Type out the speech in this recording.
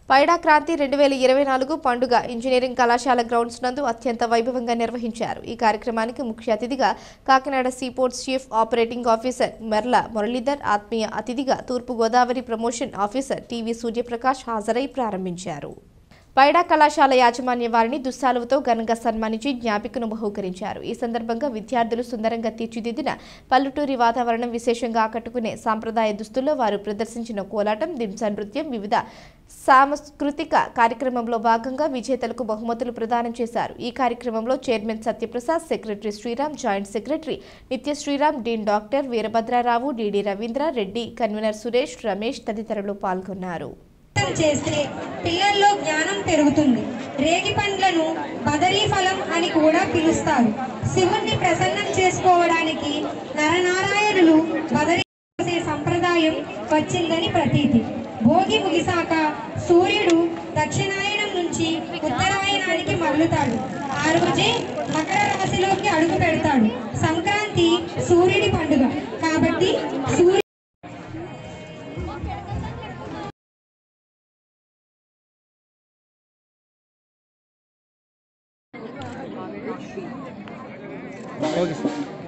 పైడా క్రాంతి 2024 పండుగ ఇంజనీరింగ్ కళాశాల గ్రౌండ్స్ నందు అత్యంత వైభవంగా నిర్వహించారు. ఈ కార్యక్రమానికి ముఖ్య అతిథిగా Kakinada seaports chief operating officer Merla Muralidhar, ఆత్మీయ అతిథిగా తూర్పు Godavari promotion officer TV Suryaprakash హాజరై ప్రారంభించారు. పైడా కళాశాల యాజమాన్య వారిని దుస్సాలువతో ఘనంగా సన్మానించి జ్ఞాపికను బహూకరించారు. ఈ సందర్భంగా విద్యార్థులు సుందరంగా తీర్చిదిద్దిన పల్లెటూరి వాతావరణం విశేషంగా ఆకట్టుకునే సాంప్రదాయ దుస్తుల్లో వారు ప్రదర్శించిన కోలాటం, దింస నృత్యం, వివిధ సాంస్కృతిక కార్యక్రమంలో భాగంగా విజేతలకు బహుమతులు ప్రదానం చేశారు. ఈ కార్యక్రమంలో chairman Satyaprasad, secretary Sriram, joint secretary Nitya Sriram, dean doctor Veerabhadrarao, DD Ravindra Reddy, convener Suresh, Ramesh తదితరులు పాల్గొన్నారు. చేస్తే పిల్లల్లో జ్ఞానం పెరుగుతుంది. రేగి పండ్లను బదరీ ఫలం అని కూడా పిలుస్తారు. శివుణ్ణి ప్రసన్నం చేసుకోవడానికి నరనారాయణులు బదరీ చేసే సంప్రదాయం వచ్చిందని ప్రతీతి. భోగి ముగిసాక సూర్యుడు దక్షిణాయనం నుంచి ఉత్తరాయణానికి మరలుతాడు. ఆ రోజే మకర రాశిలోకి అడుగు పెడతాడు. సంక్రాంతి సూర్యుడి పండుగ కాబట్టి Okay.